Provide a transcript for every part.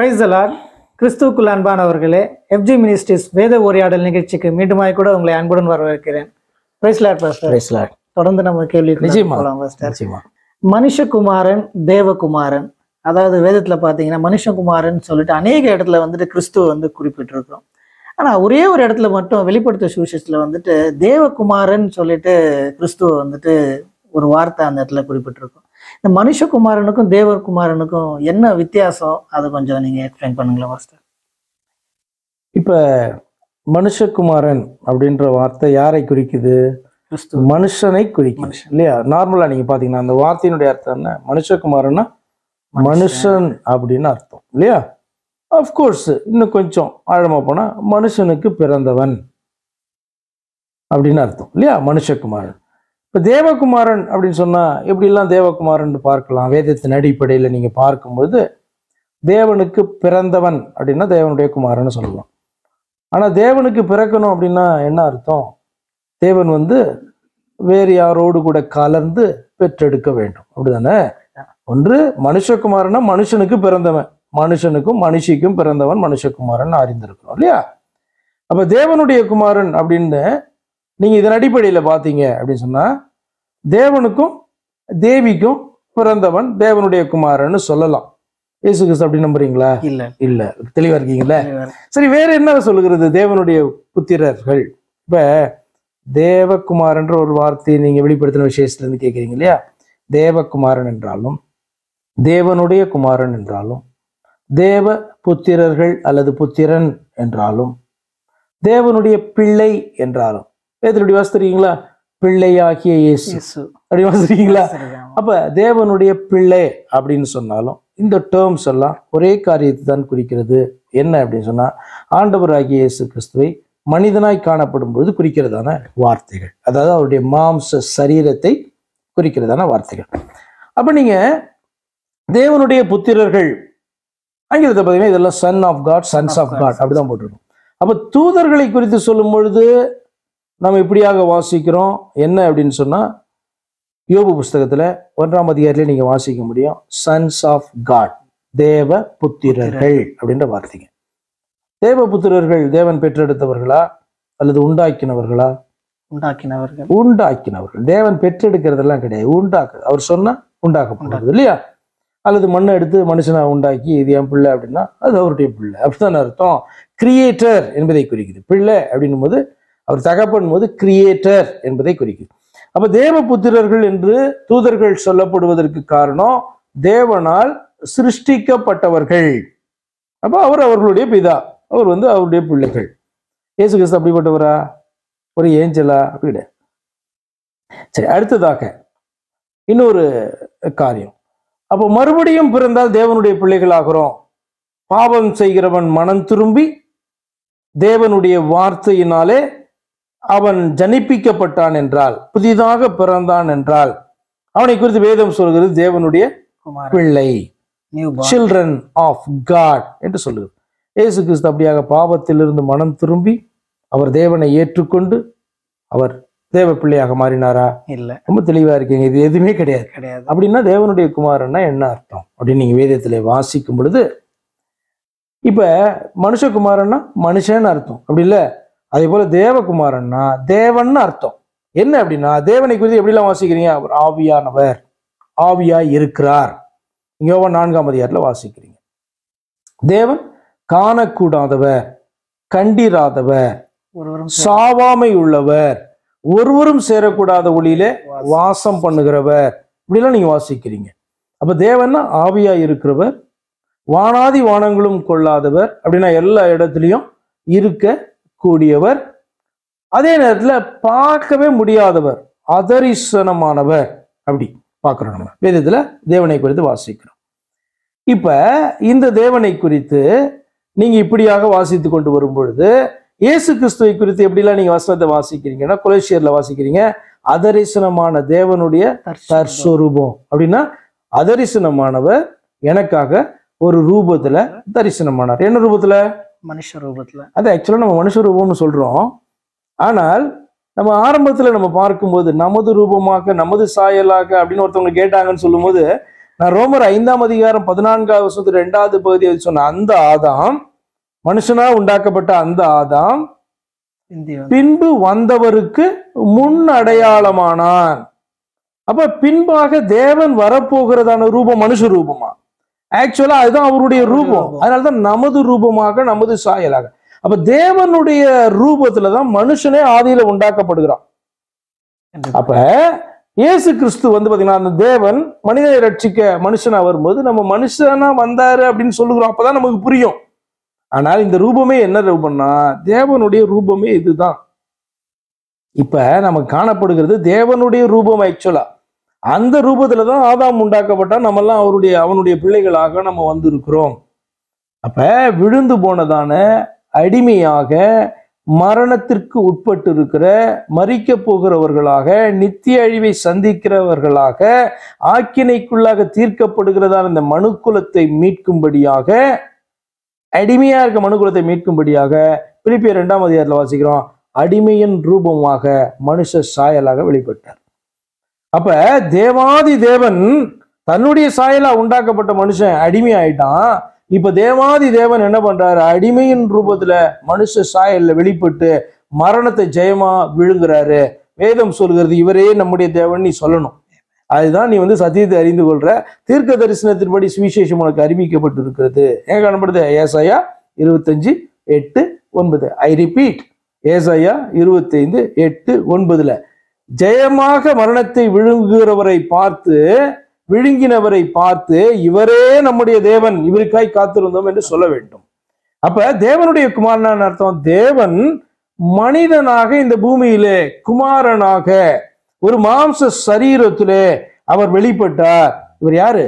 Praise the Lord. கிறிஸ்துவுக்குள் அன்பானவர்களே, FG Ministries வேத உரையாடல் நிகழ்ச்சிக்கு மீண்டுமாய் கூட உங்களை அன்புடன் வரவேற்கிறேன். Praise lord pastor. Praise lord. தொடர்ந்து நம்ம கேள்வி போலாம் பாஸ்டர். மனுஷகுமாரன், தேவகுமாரன், அதாவது வேதத்துல பாத்தீங்கன்னா மனுஷகுமாரன் சொல்லிட்டு அநேக இடத்துல வந்துட்டு கிறிஸ்துவ வந்து குறிப்பிட்டிருக்கிறோம். ஆனா ஒரே ஒரு இடத்துல மட்டும் வெளிப்படுத்த சுவிசேஷத்துல வந்துட்டு தேவகுமாரன் சொல்லிட்டு கிறிஸ்துவ வந்துட்டு ஒரு வார்த்தை அந்த இடத்துல குறிப்பிட்டிருக்கோம். இந்த மனுஷகுமாரனுக்கும் தேவகுமாரனுக்கும் என்ன வித்தியாசம், அதை கொஞ்சம் நீங்க எக்ஸ்பிளைன் பண்ணுங்களா மாஸ்டர்? இப்ப மனுஷகுமாரன் அப்படின்ற வார்த்தை யாரை குறிக்குது? மனுஷனை குறிக்குது இல்லையா? நார்மலா நீங்க பாத்தீங்கன்னா அந்த வார்த்தையினுடைய அர்த்தம் என்ன? மனுஷகுமாரன்னா மனுஷன் அப்படின்னு அர்த்தம் இல்லையா? அப்கோர்ஸ் இன்னும் கொஞ்சம் ஆழமா போனா மனுஷனுக்கு பிறந்தவன் அப்படின்னு அர்த்தம் இல்லையா? மனுஷகுமாரன். இப்போ தேவகுமாரன் அப்படின்னு சொன்னா எப்படிலாம் தேவகுமாரன் பார்க்கலாம்? வேதத்தின் அடிப்படையில் நீங்க பார்க்கும்பொழுது தேவனுக்கு பிறந்தவன் அப்படின்னா தேவனுடைய குமாரன்னு சொல்லலாம். ஆனா தேவனுக்கு பிறக்கணும் அப்படின்னா என்ன அர்த்தம்? தேவன் வந்து வேறு யாரோடு கூட கலர்ந்து பெற்றெடுக்க வேண்டும், அப்படிதானே? ஒன்று மனுஷகுமாரனா மனுஷனுக்கு பிறந்தவன், மனுஷனுக்கும் மனுஷிக்கும் பிறந்தவன் மனுஷகுமாரன் அறிந்திருக்கிறோம் இல்லையா? அப்ப தேவனுடைய குமாரன் அப்படின்னு நீங்க இதன் அடிப்படையில பாத்தீங்க அப்படின்னு சொன்னா தேவனுக்கும் தேவிக்கும் பிறந்தவன் தேவனுடைய குமாரன்னு சொல்லலாம். இயேசு கிறிஸ்து அப்படி நம்புறீங்களா? இல்ல இல்ல, தெளிவா இருக்கீங்களா? சரி, வேற என்ன சொல்லுகிறது? தேவனுடைய புத்திரர்கள். இப்ப தேவகுமாரன்ற ஒரு வார்த்தையை நீங்க வெளிப்படுத்தின விசேஷத்துல இருந்து கேட்குறீங்க இல்லையா? தேவகுமாரன் என்றாலும் தேவனுடைய குமாரன் என்றாலும் தேவ புத்திரர்கள் அல்லது புத்திரன் என்றாலும் தேவனுடைய பிள்ளை என்றாலும் எப்படி வாசிக்கிறீங்களா? பிள்ளையாகிய இயேசு அப்படி வாசிக்கிறீங்களா? அப்ப தேவனுடைய பிள்ளை அப்படின்னு சொன்னாலும் இந்த டேர்ம்ஸ் எல்லாம் ஒரே காரியத்தை தான் குறிக்கிறது. என்ன அப்படின்னு சொன்னா ஆண்டவராகிய இயேசு கிறிஸ்துவை மனிதனாய் காணப்படும் பொழுது குறிக்கிறதான வார்த்தைகள், அதாவது அவருடைய மாம்ச சரீரத்தை குறிக்கிறதான வார்த்தைகள். அப்ப நீங்க தேவனுடைய புத்திரர்கள் ஆங்கிலத்தை பார்த்தீங்கன்னா இதெல்லாம் son of God, sons of God அப்படிதான் போட்டிருக்கோம். அப்ப தூதர்களை குறித்து சொல்லும் பொழுது நம்ம இப்படியாக வாசிக்கிறோம். என்ன அப்படின்னு சொன்னா யோபு புஸ்தகத்துல 1ஆம் அதிகாரத்திலே நீங்க வாசிக்க முடியும், சன்ஸ் ஆஃப் காட், தேவ புத்திரர்கள் அப்படின்ற வார்த்தைங்க. தேவ புத்திரர்கள் தேவன் பெற்றெடுத்தவர்களா அல்லது உண்டாக்கினவர்களா? உண்டாக்கினவர்கள். தேவன் பெற்றெடுக்கிறதெல்லாம் கிடையாது, அவர் சொன்னா உண்டாக்கப்படுறது இல்லையா? அல்லது மண்ணை எடுத்து மனுஷனா உண்டாக்கி இது என் பிள்ளை அப்படின்னா அது அவருடைய பிள்ளை அப்படித்தான் அர்த்தம். கிரியேட்டர் என்பதை குறிக்குது. பிள்ளை அப்படின்னும் போது அவர் தகப்பன் போது கிரியேட்டர் என்பதை குறிக்குது. அப்ப தேவ புத்திரர்கள் என்று தூதர்கள் சொல்லப்படுவதற்கு காரணம் தேவனால் சிருஷ்டிக்கப்பட்டவர்கள். அப்ப அவர் அவர்களுடைய பிதா, அவர் வந்து அவருடைய பிள்ளைகள். இயேசு கிறிஸ்து அப்படிப்பட்டவரா? ஒரு ஏஞ்சலா? அப்படி. சரி, அடுத்ததாக இன்னொரு காரியம். அப்போ மறுபடியும் பிறந்தால் தேவனுடைய பிள்ளைகள் ஆகிறோம். பாவம் செய்கிறவன் மனம் திரும்பி தேவனுடைய வார்த்தையினாலே அவன் ஜனிப்பிக்கப்பட்டான் என்றால், புதிதாக பிறந்தான் என்றால், அவனை குறித்து வேதம் சொல்கிறது தேவனுடைய பிள்ளை, சில்ட்ரன் ஆஃப் காட் என்று சொல்லுகிறது. இயேசு கிறிஸ்து அப்படியாக பாவத்திலிருந்து மனம் திரும்பி அவர் தேவனை ஏற்றுக்கொண்டு அவர் தேவ பிள்ளையாக மாறினாரா? இல்ல. ரொம்ப தெளிவா இருக்கீங்க. இது எதுவுமே கிடையாது. அப்படின்னா தேவனுடைய குமாரன்னா என்ன அர்த்தம் அப்படின்னு நீங்க வேதத்திலே வாசிக்கும் பொழுது, இப்ப மனுஷகுமாரன்னா மனுஷன்னு அர்த்தம், அப்படி இல்ல. அதே போல தேவகுமாரன்னா தேவன்னு அர்த்தம். என்ன அப்படின்னா தேவனை குறித்து எப்படிலாம் வாசிக்கிறீங்க? அவர் ஆவியானவர், ஆவியாய் இருக்கிறார். இங்க 4ஆம் அதிகாரத்துல வாசிக்கிறீங்க. தேவன் காணக்கூடாதவர், கண்டிராதவர், சாவாமை உள்ளவர், ஒருவரும் சேரக்கூடாத ஒளியிலே வாசம் பண்ணுகிறவர், இப்படிலாம் நீங்க வாசிக்கிறீங்க. அப்ப தேவன்னா ஆவியா இருக்கிறவர், வானாதி வானங்களும் கொள்ளாதவர், அப்படின்னா எல்லா இடத்துலையும் இருக்க கூடியவர், அதே நேரத்துல பார்க்கவே முடியாதவர், அதரிசனமானவர். அப்படி பார்க்கிறோம் நம்ம வேதத்துல தேவனை குறித்து வாசிக்கிறோம். இப்ப இந்த தேவனை குறித்து நீங்க இப்படியாக வாசித்து கொண்டு வரும் பொழுது இயேசு கிறிஸ்துவை குறித்து எப்படிலாம் நீங்க வசனத்தை வாசிக்கிறீங்கன்னா கொலோசியர்ல வாசிக்கிறீங்க, அதரிசனமான தேவனுடைய தற்ஸ்வரூபம். அப்படின்னா அதரிசனமானவர் எனக்காக ஒரு ரூபத்துல தரிசனமானார். என்ன ரூபத்துல? மனுஷ ரூபத்துல. அது ஆக்சுவலா நம்ம மனுஷ ரூபம்னு சொல்றோம். ஆனால் நம்ம ஆரம்பத்துல நம்ம பார்க்கும்போது நமது ரூபமாக நமது சாயலாக அப்படின்னு ஒருத்தவங்க கேட்டாங்கன்னு சொல்லும் போது நான் ரோமர் 5ஆம் அதிகாரம் 14வது வசனத்துல 2வது பகுதியை சொன்ன அந்த ஆதாம், மனுஷனா உண்டாக்கப்பட்ட அந்த ஆதாம் பின்பு வந்தவருக்கு முன் அடையாளமானான். அப்ப பின்பாக தேவன் வரப்போகிறதான ரூபம் மனுஷ ரூபமா? ஆக்சுவலா அதுதான் அவருடைய ரூபம். அதனாலதான் நமது ரூபமாக, நமது சாயலாக. அப்ப தேவனுடைய ரூபத்துலதான் மனுஷனே ஆதியில உண்டாக்கப்படுகிறான். அப்ப இயேசு கிறிஸ்து வந்து பாத்தீங்கன்னா அந்த தேவன் மனிதனை ரட்சிக்க மனுஷனா வரும்போது நம்ம மனுஷனா வந்தாரு அப்படின்னு சொல்லுகிறோம். அப்பதான் நமக்கு புரியும். ஆனால் இந்த ரூபமே என்ன ரூபம்னா தேவனுடைய ரூபமே இதுதான். இப்ப நமக்கு காணப்படுகிறது தேவனுடைய ரூபம். ஆக்சுவலா அந்த ரூபத்துலதான் ஆதாம் உண்டாக்கப்பட்டா. நம்ம எல்லாம் அவனுடைய பிள்ளைகளாக நம்ம வந்திருக்கிறோம். அப்ப விழுந்து போனதான அடிமையாக மரணத்திற்கு உட்பட்டு இருக்கிற, மரிக்க போகிறவர்களாக, நித்திய அழிவை சந்திக்கிறவர்களாக, ஆக்கினைக்குள்ளாக தீர்க்கப்படுகிறதான இந்த மனுக்குலத்தை மீட்கும்படியாக, அடிமையா இருக்க மனுக்குலத்தை மீட்கும்படியாக பிலிப்பியர் 2ஆம் அதிகாரத்துல வாசிக்கிறோம், அடிமையின் ரூபமாக மனுஷ சாயலாக வெளிப்பட்டார். அப்ப தேவாதி தேவன் தன்னுடைய சாயலா உண்டாக்கப்பட்ட மனுஷன் அடிமை ஆயிட்டான். இப்ப தேவாதி தேவன் என்ன பண்றாரு? அடிமையின் ரூபத்துல மனுஷ சாயல்ல வெளிப்பட்டு மரணத்தை ஜெயமா விழுங்குறாரு. வேதம் சொல்கிறது இவரே நம்முடைய தேவன் நீ சொல்லணும். அதுதான் நீ வந்து சத்தியத்தை அறிந்து கொள்ற. தீர்க்க தரிசனத்தின்படி சுவிசேஷம் உனக்கு அறிவிக்கப்பட்டு இருக்கிறது. எங்க காணப்படுது? ஏசாயா 25:8-9. ஐ ரிப்பீட், ஏசாயா 25:8-9. ஜெயமாக மரணத்தை விழுங்கினவரை பார்த்து இவரே நம்முடைய தேவன், இவருக்காய் காத்திருந்தோம் என்று சொல்ல வேண்டும். அப்ப தேவனுடைய குமாரனான அர்த்தம், தேவன் மனிதனாக இந்த பூமியிலே குமாரனாக ஒரு மாம்ச சரீரத்திலே அவர் வெளிப்பட்டார். இவர் யாரு?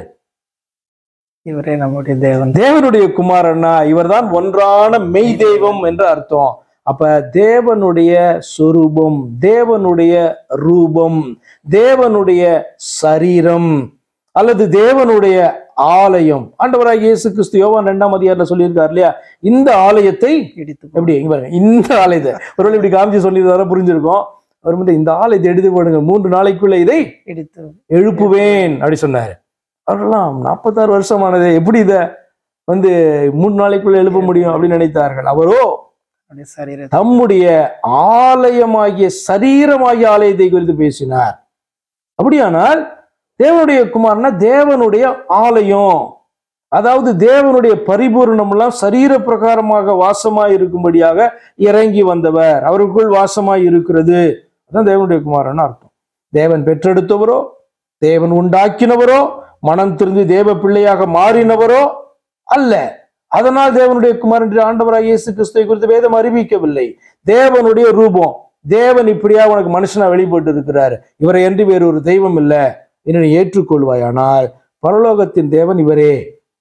இவரே நம்முடைய தேவன், தேவனுடைய குமாரனா. இவர்தான் ஒன்றான மெய் தெய்வம் என்று அர்த்தம். அப்ப தேவனுடைய சொரூபம், தேவனுடைய ரூபம், தேவனுடைய சரீரம் அல்லது தேவனுடைய ஆலயம். ஆண்டவராகிய இயேசு கிறிஸ்து யோவான் 2ஆம் அதிகாரத்துல சொல்லியிருக்காரு இல்லையா, இந்த ஆலயத்தை எப்படி இந்த ஆலயத்தை ஒருவேளை இப்படி காமிச்சு சொல்லியிருந்தார புரிஞ்சிருக்கும். அவர் மட்டும் இந்த ஆலயத்தை எடுத்து போடுங்க, 3 நாளைக்குள்ள இதை எழுப்புவேன் அப்படி சொன்னாரு. அவரெல்லாம் 46 வருஷமானது, எப்படி இதை வந்து 3 நாளைக்குள்ள எழுப்ப முடியும் அப்படின்னு நினைத்தார்கள். அவரோ தம்முடைய ஆலயமாகிய சரீரமாகிய ஆலயத்தை குறித்து பேசினார். அப்படியானால் தேவனுடைய குமாரனா தேவனுடைய ஆலயம், அதாவது தேவனுடைய பரிபூர்ணம் எல்லாம் சரீர பிரகாரமாக வாசமாய் இருக்கும்படியாக இறங்கி வந்தவர், அவருக்குள் வாசமாய் இருக்கிறது. அதான் தேவனுடைய குமாரன் அர்த்தம். தேவன் பெற்றெடுத்தவரோ, தேவன் உண்டாக்கினவரோ, மனம் திருந்து தேவ பிள்ளையாக மாறினவரோ அல்ல. அதனால் தேவனுடைய குமாரன் ஆண்டவராகிய இயேசு கிறிஸ்துவை குறித்து வேதம் அறிவிக்கவில்லை. தேவனுடைய ரூபம், தேவன் இப்படியா உனக்கு மனுஷனா வெளிப்பட்டு இருக்கிறார், இவரை என்று வேறு ஒரு தெய்வம் இல்லை என்று நீ ஏற்றுக்கொள்வாயானால் பரலோகத்தின் தேவன் இவரே.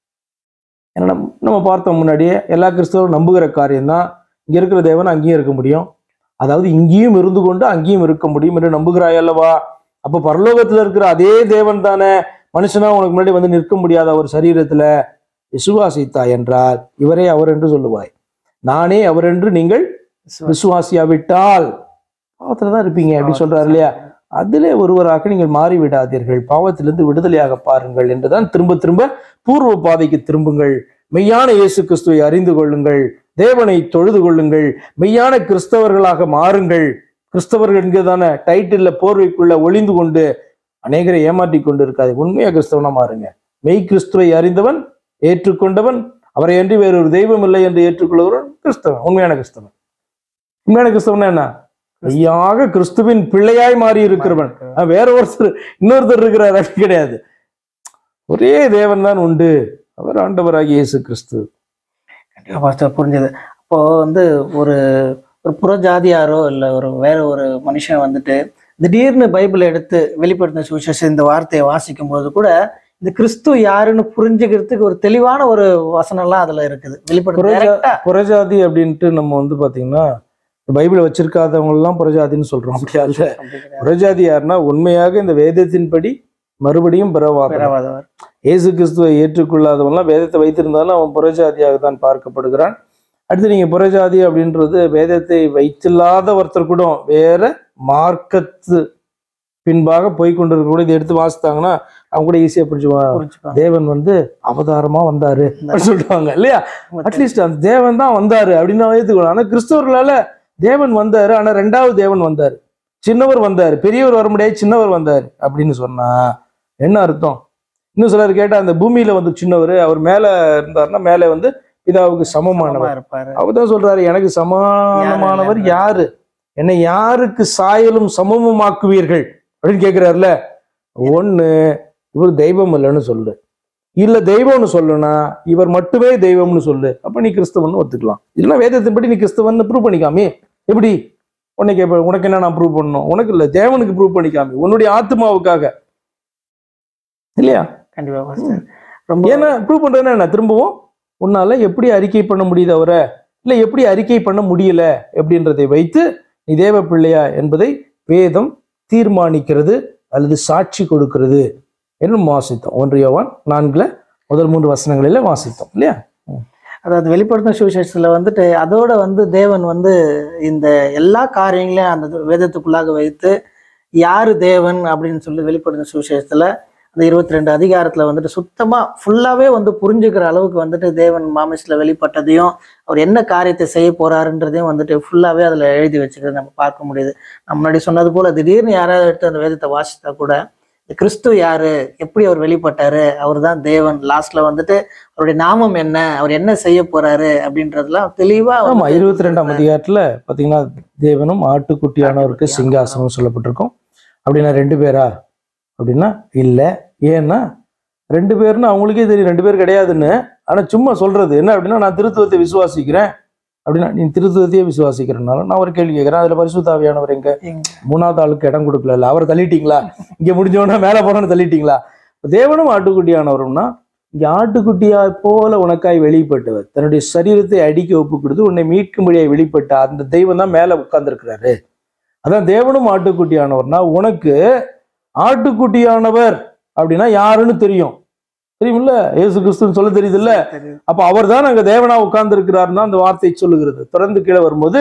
நம்ம பார்த்தோம் முன்னாடியே, எல்லா கிறிஸ்தவரும் நம்புகிற காரியம்தான் இங்க இருக்கிற தேவன் அங்கேயும் இருக்க முடியும், அதாவது இங்கேயும் இருந்து கொண்டு அங்கேயும் இருக்க முடியும் என்று நம்புகிறாய் அல்லவா? அப்ப பரலோகத்துல இருக்கிற அதே தேவன் தானே மனுஷனா உனக்கு முன்னாடி வந்து நிற்க முடியாத ஒரு சரீரத்துல விசுவாசித்தாய் என்றால் இவரே அவர் என்று சொல்லுவாய். நானே அவர் என்று நீங்கள் விசுவாசியாவிட்டால் பாவத்துலதான் இருப்பீங்க அப்படி சொல்றாரு இல்லையா? அதிலே ஒருவராக நீங்கள் மாறிவிடாதீர்கள், பாவத்திலிருந்து விடுதலையாக பாருங்கள் என்றுதான் திரும்ப திரும்ப பூர்வ பாதைக்கு திரும்புங்கள், மெய்யான இயேசு கிறிஸ்துவை அறிந்து கொள்ளுங்கள், தேவனை தொழுது கொள்ளுங்கள், மெய்யான கிறிஸ்தவர்களாக மாறுங்கள். கிறிஸ்தவர்கள் என்கிறதான டைட்டில்ல போர்வைக்குள்ள ஒளிந்து கொண்டு அநேகரை ஏமாற்றி கொண்டு இருக்காது. உண்மையா கிறிஸ்தவனா மாறுங்க. மெய் கிறிஸ்துவை அறிந்தவன், ஏற்றுக்கொண்டவன், அவரை அன்றி வேறொரு தெய்வம் இல்லை என்று ஏற்றுக்கொள்கிறவன் கிறிஸ்தவன், உண்மையான கிறிஸ்தவன். உண்மையான கிறிஸ்தவன் என்ன? மெய்யாக கிறிஸ்துவின் பிள்ளையாய் மாறி இருக்கிறவன். வேற இன்னொருத்தர் இருக்கிறார் அது கிடையாது. ஒரே தேவன் தான் உண்டு, அவர் ஆண்டவராகிய இயேசு கிறிஸ்து. புரிஞ்சது. அப்போ வந்து ஒரு புறஜாதியாரோ இல்லை வேற ஒரு மனுஷன் வந்துட்டு திடீர்னு பைபிளை எடுத்து வெளிப்படுத்தின சுவிசேஷம் இந்த வார்த்தையை வாசிக்கும் போது கூட இந்த கிறிஸ்து யாருன்னு புரிஞ்சுக்கிறதுக்கு ஒரு தெளிவான ஒரு வசனம்லாம் அதுல இருக்குது. வெளிப்படுத்த புறஜாதி அப்படின்ட்டு நம்ம வந்து பாத்தீங்கன்னா பைபிளை வச்சிருக்காதவங்க எல்லாம் புறஜாதின்னு சொல்றோம். அப்படியா இல்ல. புறஜாதி யாருன்னா உண்மையாக இந்த வேதத்தின்படி மறுபடியும் பிறவாதவர், இயேசு கிறிஸ்துவை ஏற்றுக்கொள்ளாதவன்லாம் வேதத்தை வைத்திருந்தாலும் அவன் புறஜாதியாக தான் பார்க்கப்படுகிறான். அடுத்து நீங்க புறஜாதி அப்படின்றது வேதத்தை வைத்தில்லாத ஒருத்தர் கூட வேற மார்க்கத்து பின்பாக போய்கொண்டிருக்க கூட இதை எடுத்து வாசித்தாங்கன்னா அவங்க கூட ஈஸியா புரிஞ்சுவாங்க. தேவன் வந்து அவதாரமா வந்தாரு சொல்லுவாங்க இல்லையா? அட்லீஸ்ட் அந்த தேவன் தான் வந்தாரு அப்படின்னு ஏத்துக்கலாம். ஆனா கிறிஸ்தவர்களால தேவன் வந்தாரு, ஆனா ரெண்டாவது தேவன் வந்தாரு, சின்னவர் வந்தாரு, பெரியவர் வர முடியாது, சின்னவர் வந்தாரு அப்படின்னு சொன்னா என்ன அர்த்தம்? இன்னும் சிலர் கேட்டா அந்த பூமியில வந்து சின்னவர், அவர் மேல இருந்தாருன்னா மேல வந்து பிதாவுக்கு சமமானவர். அவர்தான் சொல்றாரு, எனக்கு சமானமானவர் யாரு, என்னை யாருக்கு சாயலும் சமமுமாக்குவீர்கள் அப்படின்னு கேட்கிறாருல. ஒண்ணு இவர் தெய்வம் இல்லைன்னு சொல்லு, இல்ல தெய்வம்னு சொல்லுனா இவர் மட்டுமே தெய்வம்னு சொல்லு, அப்ப நீ கிறிஸ்தவன் ஒத்துக்கலாம். இல்லைன்னா வேதத்தின்படி நீ கிறிஸ்தவன் ப்ரூவ் பண்ணிக்காமே. எப்படி உனக்கு என்ன நான் ப்ரூவ் பண்ணணும்? உனக்கு இல்ல, தேவனுக்கு ப்ரூவ் பண்ணிக்காமி, உன்னுடைய ஆத்மாவுக்காக இல்லையா? கண்டிப்பா. ஏன்னா ப்ரூவ் பண்றேன்னா என்ன? திரும்பவும் உன்னால எப்படி அறிக்கை பண்ண முடியுது அவரை, இல்ல எப்படி அறிக்கை பண்ண முடியல அப்படின்றதை வைத்து நீ தேவ பிள்ளையா என்பதை வேதம் தீர்மானிக்கிறது அல்லது சாட்சி கொடுக்கிறது என்று வாசித்தோம். 1 யோவான் 4 முதல் 3 வசனங்களில வாசித்தோம் இல்லையா? அதாவது வெளிப்படுத்தின சுவிசேஷத்துல வந்துட்டு அதோட வந்து தேவன் வந்து இந்த எல்லா காரியங்களையும் அந்த வேதத்துக்குள்ளாக வைத்து யாரு தேவன் அப்படின்னு சொல்லி வெளிப்படுத்தின சுவிசேஷத்துல அந்த 22 அதிகாரத்துல வந்துட்டு சுத்தமா ஃபுல்லாவே வந்து புரிஞ்சுக்கிற அளவுக்கு வந்துட்டு தேவன் மாமிஸ்ல வெளிப்பட்டதையும் அவர் என்ன காரியத்தை செய்ய போறாருன்றதையும் வந்துட்டு ஃபுல்லாவே அதுல எழுதி வச்சுக்கிறது நம்ம பார்க்க முடியுது. நம்ம முன்னாடி சொன்னது போல திடீர்னு யாராவது எடுத்து அந்த வேதத்தை வாசித்தா கூட கிறிஸ்து யாரு, எப்படி அவர் வெளிப்பட்டாரு, அவர் தான் தேவன், லாஸ்ட்ல வந்துட்டு அவருடைய நாமம் என்ன, அவர் என்ன செய்ய போறாரு அப்படின்றதுலாம் தெளிவா 22ஆம் அதிகாரத்துல பாத்தீங்கன்னா தேவனும் ஆட்டுக்குட்டியானவருக்கு சிங்காசனம் சொல்லப்பட்டிருக்கும். அப்படின்னா 2 பேரா அப்படின்னா இல்ல. ஏன்னா 2 பேர்னு அவங்களுக்கே தெரியும் 2 பேர் கிடையாதுன்னு. ஆனா சும்மா சொல்றது என்ன அப்படின்னா, நான் திருத்துவத்தை விசுவாசிக்கிறேன் அப்படின்னா, நீ திருத்துவத்தையே விசுவாசிக்கிறனால நான் ஒரு கேள்வி கேட்கிறேன், அதுல பரிசுத்த ஆவியானவர் எங்க? 3வது ஆளுக்கு இடம் கொடுக்கல, அவரை தள்ளிட்டீங்களா? இங்க முடிஞ்சவனா மேல போறோன்னு தள்ளிட்டீங்களா? தேவனும் ஆட்டுக்குட்டியானவரும்னா இங்க ஆட்டுக்குட்டியா போல உனக்காய் வெளிப்பட்டவர், தன்னுடைய சரீரத்தை அடிக்க ஒப்பு கொடுத்து உன்னை மீட்கும்படியாய் வெளிப்பட்ட அந்த தெய்வம் தான் மேல உட்கார்ந்துருக்கிறாரு. அதான் தேவனும் ஆட்டுக்குட்டியானவர்னா உனக்கு ஆட்டுக்குட்டியானவர் அப்படின்னா யாருன்னு தெரியும், தெரியுமில்ல? இயேசு கிறிஸ்துன்னு சொல்ல தெரியுது இல்ல? அப்ப அவர் தான் அங்க தேவனா உட்கார்ந்து இருக்கிறாருன்னு அந்த வார்த்தை சொல்லுகிறது. தொடர்ந்து கீழே வரும்போது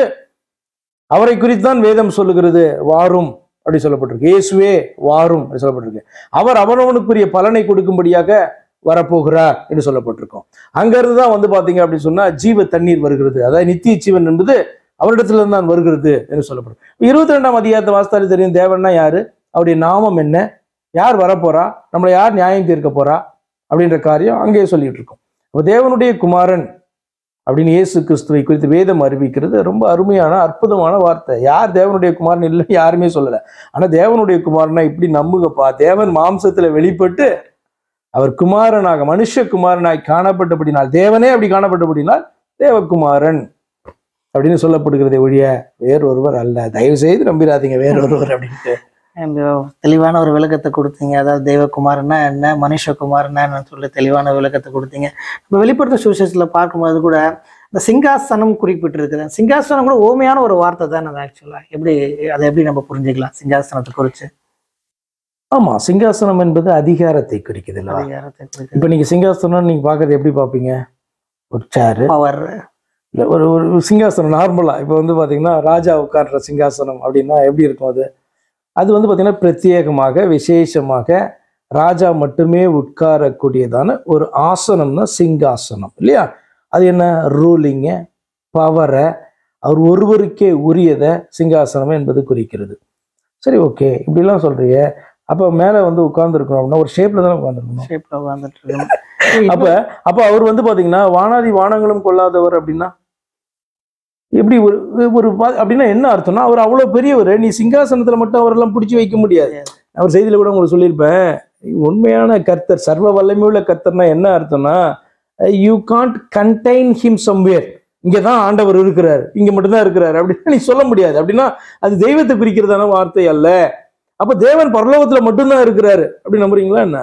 அவரை குறித்தான் வேதம் சொல்லுகிறது, வாரும் அப்படி சொல்லப்பட்டிருக்கு, இயேசுவே வாரும் அப்படி சொல்லப்பட்டிருக்கு. அவர் அவனவனுக்குரிய பலனை கொடுக்கும்படியாக வரப்போகிறார் என்று சொல்லப்பட்டிருக்கும். அங்க இருந்துதான் வந்து பாத்தீங்க அப்படின்னு சொன்னா ஜீவ தண்ணீர் வருகிறது, அதாவது நித்திய ஜீவன் என்பது அவரிடத்துல இருந்து தான் வருகிறது என்று சொல்லப்படும். 22ஆம் அதிகாரத்தை வாசித்தாலே தெரியும் தேவன்னா யாரு, அவருடைய நாமம் என்ன, யார் வரப்போறா, நம்மளை யார் நியாயம் தீர்க்க போறா அப்படின்ற காரியம் அங்கேயே சொல்லிட்டு இருக்கோம். அப்போ தேவனுடைய குமாரன் அப்படின்னு இயேசு கிறிஸ்துவை குறித்து வேதம் அறிவிக்கிறது ரொம்ப அருமையான அற்புதமான வார்த்தை. யார் தேவனுடைய குமாரன் இல்லை யாருமே சொல்லலை. ஆனா தேவனுடைய குமாரனா இப்படி நம்புங்கப்பா, தேவன் மாம்சத்துல வெளிப்பட்டு அவர் குமாரனாக மனுஷ குமாரனாய் காணப்பட்டபடினால், தேவனே அப்படி காணப்பட்டபடினால் தேவகுமாரன் அப்படின்னு சொல்லப்படுகிறதை ஒழிய வேறொருவர் அல்ல. தயவு செய்து நம்பிடாதீங்க வேறொருவர் அப்படின்ட்டு. தெளிவான ஒரு விளக்கத்தை கொடுத்தீங்க. அதாவது தெய்வகுமாரன்னா என்ன, மனுஷகுமாரன்னா என்னன்னு சொல்லி தெளிவான விளக்கத்தை கொடுத்தீங்க. இப்போ வெளிப்படுத்த சுவிசேஷத்துல பார்க்கும்போது கூட இந்த சிங்காசனம் குறிப்பிட்டிருக்குது. சிங்காசனம் கூட ஓமையான ஒரு வார்த்தை தான் அது ஆக்சுவலா. எப்படி அதை எப்படி நம்ம புரிஞ்சுக்கலாம் சிங்காசனத்தை குறிச்சு? ஆமா, சிங்காசனம் என்பது அதிகாரத்தை குறிக்குது இல்ல? அதிகாரத்தை குறிக்குது. இப்ப நீங்க சிங்காசனம் நீங்க பாக்குறது எப்படி பாப்பீங்க? ஒரு சேரு, பவர், இல்ல ஒரு சிங்காசனம் நார்மலா. இப்ப வந்து பாத்தீங்கன்னா ராஜா உட்கார்ற சிங்காசனம் அப்படின்னா எப்படி இருக்கும்? அது வந்து பார்த்தீங்கன்னா பிரத்யேகமாக விசேஷமாக ராஜா மட்டுமே உட்காரக்கூடியதான ஒரு ஆசனம்னா சிங்காசனம் இல்லையா? அது என்ன? ரூலிங்க, பவரை, அவர் ஒருவருக்கே உரியதை சிங்காசனம் என்பது குறிக்கிறது. சரி, ஓகே, இப்படிலாம் சொல்றீங்க. அப்போ மேலே வந்து உட்கார்ந்துருக்கணும் அப்படின்னா ஒரு ஷேப்ல தானே உட்காந்துருக்கணும். ஷேப்ல உட்காந்துட்டு இருக்கணும். அப்போ அவர் வந்து பார்த்தீங்கன்னா வானாதி வானங்களும் கொள்ளாதவர் அப்படின்னா எப்படி ஒரு அப்படின்னா என்ன அர்த்தம்னா, அவர் அவ்வளவு பெரியவர், நீ சிங்காசனத்துல மட்டும் அவரெல்லாம் பிடிச்சி வைக்க முடியாது. அவர் செய்தியில கூட உங்களுக்கு சொல்லியிருப்பேன், உண்மையான கர்த்தர், சர்வ வல்லமையுள்ள கர்த்தர்னா என்ன அர்த்தம்னா, you can't contain him somewhere, இங்கதான் ஆண்டவர் இருக்கிறார், இங்க மட்டும்தான் இருக்கிறார் அப்படின்னு நீ சொல்ல முடியாது. அப்படின்னா அது தெய்வத்தை குறிக்கிறதான வார்த்தை அல்ல. அப்ப தேவன் பரலோகத்துல மட்டும்தான் இருக்கிறாரு அப்படி நம்புறீங்களா என்ன?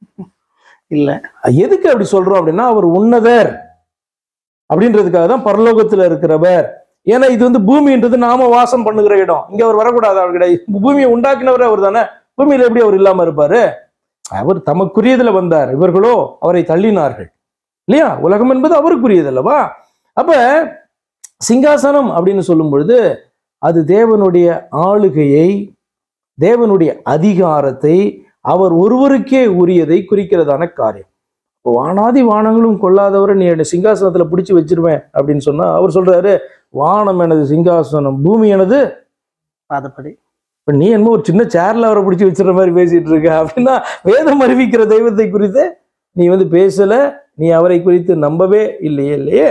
இல்ல. எதுக்கு அப்படி சொல்றோம் அப்படின்னா, அவர் உன்னதர் அப்படின்றதுக்காக தான் பரலோகத்துல இருக்கிறவர். ஏன்னா இது வந்து பூமின்றது நாம வாசம் பண்ணுகிற இடம், இங்க அவர் வரக்கூடாது. அவர் கிடையாது, பூமியை உண்டாக்கினவர் அவர் தானே. பூமியில எப்படி அவர் இல்லாம இருப்பாரு? அவர் தமக்குரியதுல வந்தார், இவர்களோ அவரை தள்ளினார்கள் இல்லையா? உலகம் என்பது அவருக்குரியது அல்லவா? அப்ப சிங்காசனம் அப்படின்னு சொல்லும் பொழுது அது தேவனுடைய ஆளுகையை, தேவனுடைய அதிகாரத்தை, அவர் ஒருவருக்கே உரியதை குறிக்கிறதான காரியம். இப்போ வானாதி வானங்களும் கொள்ளாதவரை நீ என்னை சிங்காசனத்துல பிடிச்சி வச்சிருவேன் அப்படின்னு சொன்னா அவர் சொல்றாரு, வானம் எனது சிங்காசனம், பூமி எனது பாதப்படி. இப்ப நீ என்னமோ ஒரு சின்ன சேர்ல அவரை பிடிச்சி வச்சிருக்க மாதிரி பேசிட்டு இருக்க அப்படின்னா, வேதம் அறிவிக்கிற தெய்வத்தை குறித்து நீ பேசல, நீ அவரை குறித்து நம்பவே இல்லையே.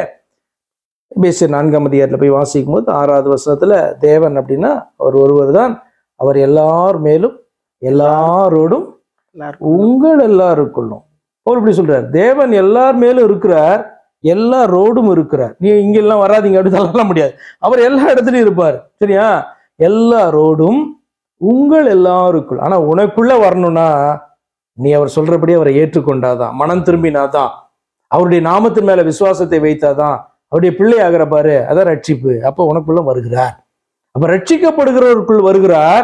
பேசிய 4ஆம் அதிகாரத்துல போய் வாசிக்கும் போது 6வது வசனத்துல தேவன் அப்படின்னா அவர் ஒருவர் தான், அவர் எல்லார் மேலும் எல்லாரோடும் உங்கள் எல்லாருக்குள்ளும். அவர் இப்படி சொல்றார், தேவன் எல்லார் மேலும் இருக்கிறார், எல்லாரோடும் இருக்கிறார். நீ இங்க எல்லாம் வராதிங்க அப்படின்னு சொல்ல முடியாது, அவர் எல்லா இடத்துலயும் இருப்பார். சரியா? எல்லாரோடும் உங்கள் எல்லாருக்குள். ஆனா உனக்குள்ள வரணும்னா நீ அவர் சொல்றபடி அவரை ஏற்றுக்கொண்டாதான், மனம் திரும்பினாதான், அவருடைய நாமத்தின் மேல விசுவாசத்தை வைத்தாதான் அவருடைய பிள்ளை ஆகிற பாரு, அதான் ரட்சிப்பு. அப்ப உனக்குள்ள வருகிறார். அப்ப ரட்சிக்கப்படுகிறவருக்குள் வருகிறார்.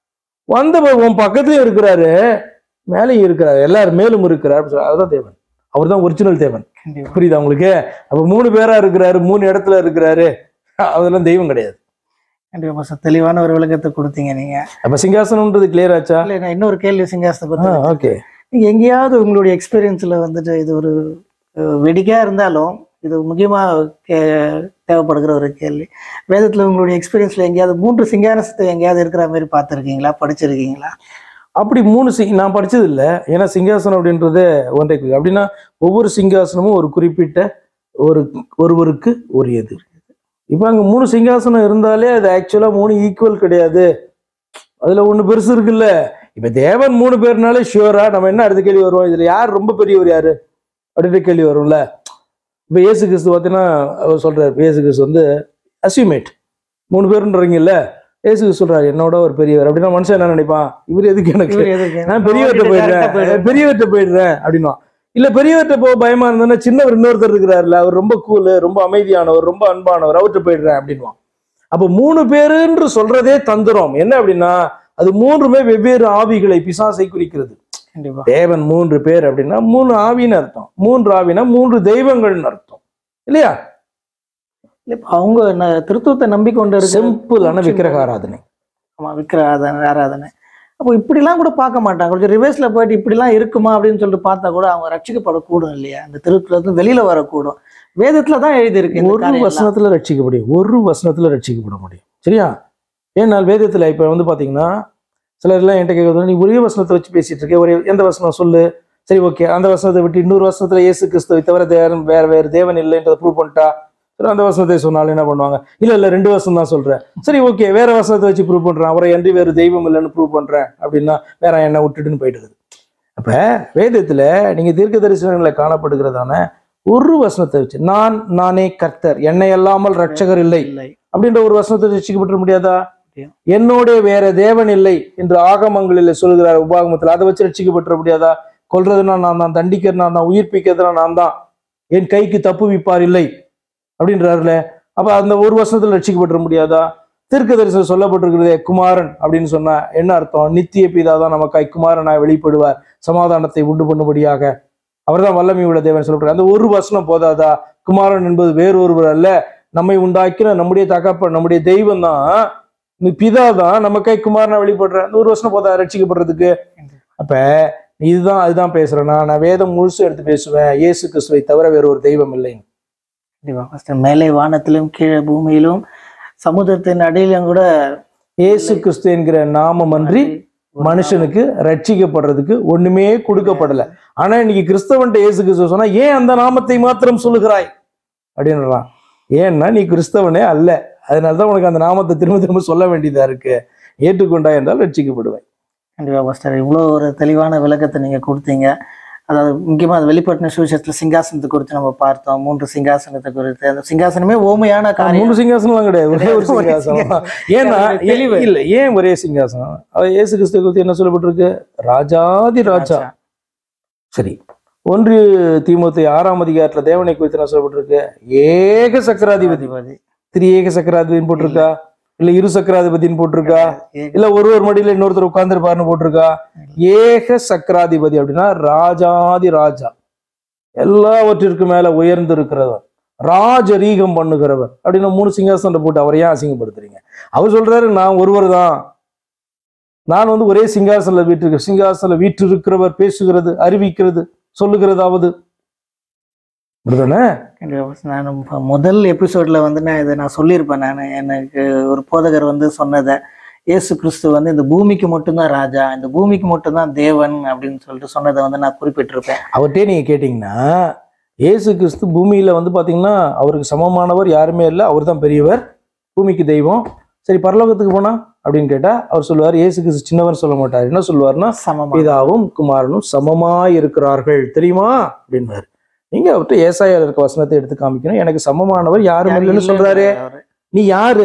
வந்த உன் பக்கத்துலயும் இருக்கிறாரு, மேலேயும் இருக்கிறார், எல்லாரும் மேலும் இருக்கிறார். அதுதான் தேவன், அவர் தான் ஒரிஜினல் தேவன். புரியுதா உங்களுக்கு? அப்ப 3 பேரா இருக்கிறாரு, 3 இடத்துல இருக்கிறாரு, அதெல்லாம் தெய்வம் கிடையாது. கண்டிப்பா தெளிவான ஒரு விளக்கத்தை கொடுத்தீங்க நீங்க. அப்ப சிங்காசனம்ன்றது கிளியர் ஆச்சா? இல்ல, நான் இன்னொரு கேள்வி சிங்காசனத்தை பத்தி. ஓகே, நீங்க எங்கேயாவது உங்களுடைய எக்ஸ்பீரியன்ஸ்ல இது ஒரு வெடிக்கா இருந்தாலும் இது முக்கியமா தேவைப்படுகிற ஒரு கேள்வி. வேதத்துல உங்களுடைய எக்ஸ்பீரியன்ஸ்ல எங்கேயாவது 3 சிங்காசனத்தை எங்கேயாவது இருக்கிற மாதிரி பார்த்துருக்கீங்களா, படிச்சிருக்கீங்களா? அப்படி 3 நான் படிச்சது இல்லை. ஏன்னா சிங்காசனம் அப்படின்றது ஒன்றை அப்படின்னா ஒவ்வொரு சிங்காசனமும் ஒரு குறிப்பிட்ட ஒருவருக்கு உரியது. இப்ப அங்க 3 சிங்காசனம் இருந்தாலே அது ஆக்சுவலா 3 ஈக்குவல் கிடையாது, அதுல ஒண்ணு பெருசு இருக்குல்ல. இப்ப தேவன் 3 பேர்னாலே ஷியூரா நம்ம என்ன அடுத்த கேள்வி வருவோம், இதுல யார் ரொம்ப பெரியவர் யாரு அப்படின்ற கேள்வி வரும்ல. இப்ப இயேசு கிறிஸ்து பார்த்தீங்கன்னா அவர் சொல்றாரு, இயேசு கிறிஸ்து அசியூமேட் 3 பேருன்றீங்கல்ல, இயேசு கிறிஸ்து சொல்றாரு என்னோட ஒரு பெரியவர் அப்படின்னா மனுஷன் என்ன நினைப்பான், இவர் எதுக்கு எனக்கு, நான் பெரியவர்கிட்ட போயிடுறேன் அப்படின்னா. இல்ல பெரியவர்கிட்ட போக பயமா இருந்ததுன்னா சின்னவர் இன்னொருத்தர் இருக்கிறாருல்ல, அவர் ரொம்ப கூலு, ரொம்ப அமைதியானவர், ரொம்ப அன்பானவர், அவர்கிட்ட போயிடுறேன் அப்படின்வான். அப்ப 3 பேருன்று சொல்றதே தந்துரும். என்ன அப்படின்னா அது 3மே வெவ்வேறு ஆவிகளை, பிசாசை குறிக்கிறது. தேவன் 3 பேர் அப்படின்னா 3 ஆவின்னு அர்த்தம், 3 ஆவினா 3 தெய்வங்கள்னு அர்த்தம் இல்லையா? அவங்க திருத்துவத்தை நம்பிக்கொண்டு சிம்பிளான விக்கிரக ஆராதனை. ஆமா, விக்கிரக ஆராதனை. அப்போ இப்படிலாம் கூட பார்க்க மாட்டாங்க, கொஞ்சம் ரிவர்ஸ்ல போயிட்டு இப்படிலாம் இருக்குமா அப்படின்னு சொல்லிட்டு பார்த்தா கூட அவங்க ரட்சிக்கப்படக்கூடும் இல்லையா? அந்த திருத்துல வெளியில வரக்கூடும். வேதத்துலதான் எழுதி இருக்கு, ஒரு வசனத்துல ரட்சிக்க முடியும், ஒரு வசனத்துல ரட்சிக்கப்பட முடியும். சரியா? ஏன்னால் வேதத்துல இப்ப பாத்தீங்கன்னா சிலர் எல்லாம் என்கிட்ட கேட்கறது, நீ ஒரே வசனத்தை வச்சு பேசிட்டு இருக்க, ஒரே எந்த வசனம் சொல்லு, சரி ஓகே, அந்த வசனத்தை விட்டு இன்னொரு வசனத்துல இயேசு கிறிஸ்துவை தவிர வேற தேவன் இல்லைன்றதை ப்ரூவ் பண்ணிட்டா, சரி அந்த வசனத்தை சொன்னாலும் என்ன பண்ணுவாங்க, இல்ல 2 வசனம் தான் சொல்றேன், சரி ஓகே வேற வசனத்தை வச்சு ப்ரூவ் பண்றேன், அவரை அன்றி வேறு தெய்வம் இல்லைன்னு ப்ரூவ் பண்றேன் அப்படின்னா வேற என்ன விட்டுட்டுன்னு போயிடுது. அப்ப வேதத்துல நீங்க தீர்க்க தரிசனங்களை காணப்படுகிறதான ஒரு வசனத்தை வச்சு நானே கர்த்தர், என்னை அல்லாமல் ரட்சகர் இல்லை அப்படின்ற ஒரு வசனத்தை ரட்சிக்கப்பட முடியாதா? என்னோட வேற தேவன் இல்லை என்று ஆகமங்களில் சொல்கிறார் உபாகமத்தில், அதை வச்சு ரட்சிக்கப்பட்ட முடியாதா? கொல்றதுனா நான் தான், தண்டிக்கிறதுனா நான், உயிர்ப்பிக்கிறதுனா நான் தான், என் கைக்கு தப்புவிப்பார் இல்லை அப்படின்றாருல. அப்ப அந்த ஒரு வருஷத்துல ரட்சிக்கப்பட்ட முடியாதா? தீர்க்க தரிசனம் சொல்லப்பட்டிருக்கிறதே குமாரன் அப்படின்னு சொன்னா என்ன அர்த்தம்? நித்திய பிதாதான் நமக்காய் குமாரனாய் வெளிப்படுவார், சமாதானத்தை உண்டு பண்ணும்படியாக, அவர் தான் வல்லமை உள்ள தேவன் சொல்லப்படுற. அந்த ஒரு வசனம் போதாதா? குமாரன் என்பது வேறொருவர் அல்ல, நம்மை உண்டாக்கின நம்முடைய தகப்பன், நம்முடைய தெய்வம் தான், பிதா தான் நமக்காய் குமாரனா வெளிப்படுற. அந்த ஒரு வசனம் போதா ரட்சிக்கப்படுறதுக்கு? அப்ப அதுதான் பேசுறேன்னா, நான் வேதம் முழுசும் எடுத்து பேசுவேன், இயேசு கிறிஸ்துவை தவிர வேற ஒரு தெய்வம் இல்லை. மேலே வானத்திலும் கீழே பூமியிலும் சமுதிரத்தின் அடியிலும் கூட இயேசு கிறிஸ்து என்கிற நாமம் அன்றி மனுஷனுக்கு ரட்சிக்கப்படுறதுக்கு ஒண்ணுமே கொடுக்கப்படல. ஆனா இன்னைக்கு கிறிஸ்தவன்ட்ட இயேசு கிறிஸ்து சொன்னா, ஏன் அந்த நாமத்தை மாத்திரம் சொல்லுகிறாய் அப்படின்றான். ஏன்னா நீ கிறிஸ்தவனே அல்ல, அதனாலதான் உனக்கு அந்த நாமத்தை திரும்ப திரும்ப சொல்ல வேண்டியதா இருக்கு. ஏற்றுக்கொண்டா என்றால் ரட்சிக்கப்படுவாய். கண்டிப்பா பாஸ்டர், இவ்வளோ ஒரு தெளிவான விளக்கத்தை நீங்க கொடுத்தீங்க. அதாவது முக்கியமா அது வெளிப்பட்டின சுவிசேஷத்துல சிங்காசனத்தை குறித்து நம்ம பார்த்தோம், 3 சிங்காசனத்தை குறித்து. அந்த சிங்காசனமே ஓமையான காரியம். 3 சிங்காசனம் கிடையாது, ஒரே ஒரு சிங்காசனம். ஏன்னா இல்ல, ஏன் ஒரே சிங்காசனம்? இயேசு கிறிஸ்து குறித்து என்ன சொல்லப்பட்டிருக்கு? ராஜாதி ராஜா. சரி, 1 தீமோத்தேயு 6ஆம் அதிகாரத்துல தேவனை குறித்து என்ன சொல்லப்பட்டிருக்கு? ஏக சக்கராதிபதி. திரியேக சக்கராதிபதினு போட்டிருக்கா? இல்ல 2 சக்கராதிபதினு போட்டிருக்கா? இல்ல ஒரு மடியில இன்னொருத்தர் உட்கார்ந்துருப்பாருன்னு போட்டிருக்கா? ஏக சக்கராதிபதி அப்படின்னா ராஜாதி ராஜா, எல்லாவற்றிற்கு மேல உயர்ந்து இருக்கிறவர், ராஜரீகம் பண்ணுகிறவர் அப்படின்னு 3 சிங்காசனம் போட்டு அவரை ஏன் அசிங்கப்படுத்துறீங்க? அவர் சொல்றாரு நான் ஒருவர் தான், நான் வந்து ஒரே சிங்காசனத்துல வீற்றிருக்கிறவர் பேசுகிறது, அறிவிக்கிறது, சொல்லுகிறதாவது. நான் முதல் எபிசோட்ல வந்து நான் சொல்லியிருப்பேன். எனக்கு ஒரு போதகர் வந்து சொன்னதை, இயேசு கிறிஸ்து வந்து இந்த பூமிக்கு மட்டும்தான் ராஜா, இந்த பூமிக்கு மட்டும்தான் தேவன் அப்படின்னு சொல்லிட்டு சொன்னதை வந்து நான் குறிப்பிட்டிருப்பேன். அவர்கிட்டே நீங்க கேட்டீங்கன்னா, இயேசு கிறிஸ்து பூமியில வந்து பாத்தீங்கன்னா அவருக்கு சமமானவர் யாருமே இல்லை, அவர் தான் பெரியவர், பூமிக்கு தெய்வம். சரி, பரலோகத்துக்கு போனா அப்படின்னு கேட்டா அவர் சொல்லுவார், இயேசு கிறிஸ்து சின்னவர் சொல்ல மாட்டார். என்ன சொல்லுவார்னா, பிதாவும் குமாரனும் சமமாய் இருக்கிறார்கள் தெரியுமா அப்படின்வார். நீங்க அவர்கிட்ட ஏசாயால இருக்க வசனத்தை எடுத்து காமிக்கணும். எனக்கு சமமானவர் யாரும் இல்லைன்னு சொல்றாரு. நீ யாரு?